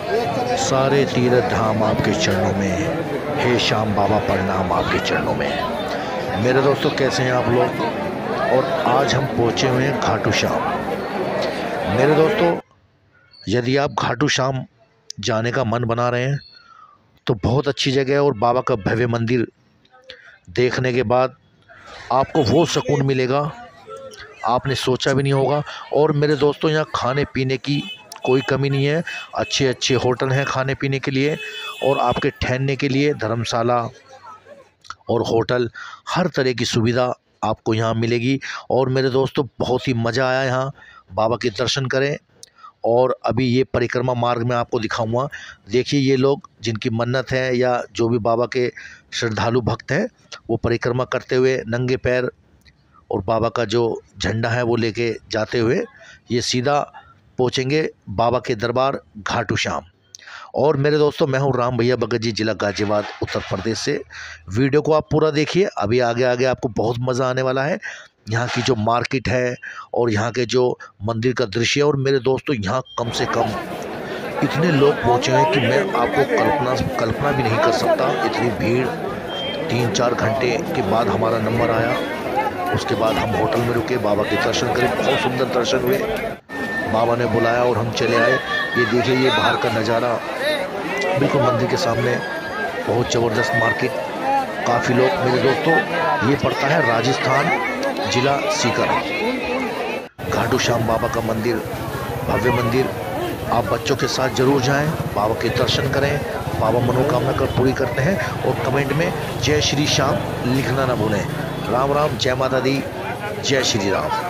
सारे तीर्थ धाम आपके चरणों में, हे श्याम बाबा प्रणाम आपके चरणों में। मेरे दोस्तों, कैसे हैं आप लोग? और आज हम पहुंचे हुए हैं घाटू श्याम। मेरे दोस्तों, यदि आप घाटू श्याम जाने का मन बना रहे हैं तो बहुत अच्छी जगह है, और बाबा का भव्य मंदिर देखने के बाद आपको वो सुकून मिलेगा आपने सोचा भी नहीं होगा। और मेरे दोस्तों, यहाँ खाने पीने की कोई कमी नहीं है। अच्छे अच्छे होटल हैं खाने पीने के लिए, और आपके ठहरने के लिए धर्मशाला और होटल, हर तरह की सुविधा आपको यहाँ मिलेगी। और मेरे दोस्तों, बहुत ही मज़ा आया यहाँ बाबा के दर्शन करें। और अभी ये परिक्रमा मार्ग में आपको दिखाऊंगा। देखिए, ये लोग जिनकी मन्नत है या जो भी बाबा के श्रद्धालु भक्त हैं, वो परिक्रमा करते हुए नंगे पैर और बाबा का जो झंडा है वो लेके जाते हुए ये सीधा पहुंचेंगे बाबा के दरबार घाटू श्याम। और मेरे दोस्तों, मैं हूं राम भैया भगत जी, जिला गाजियाबाद, उत्तर प्रदेश से। वीडियो को आप पूरा देखिए, अभी आगे आगे आपको बहुत मज़ा आने वाला है। यहाँ की जो मार्केट है और यहाँ के जो मंदिर का दृश्य है। और मेरे दोस्तों, यहाँ कम से कम इतने लोग पहुँचे हैं कि मैं आपको कल्पना भी नहीं कर सकता। इतनी भीड़, 3-4 घंटे के बाद हमारा नंबर आया। उसके बाद हम होटल में रुके, बाबा के दर्शन करें, बहुत सुंदर दर्शन हुए। बाबा ने बुलाया और हम चले आए। ये देखिए, ये बाहर का नज़ारा बिल्कुल मंदिर के सामने, बहुत ज़बरदस्त मार्केट, काफ़ी लोग। मेरे दोस्तों, ये पड़ता है राजस्थान, जिला सीकर। घाटू श्याम बाबा का मंदिर, भव्य मंदिर। आप बच्चों के साथ ज़रूर जाएं, बाबा के दर्शन करें। बाबा मनोकामना कर पूरी करते हैं। और कमेंट में जय श्री श्याम लिखना ना भूलें। राम राम, जय माता दी, जय श्री राम।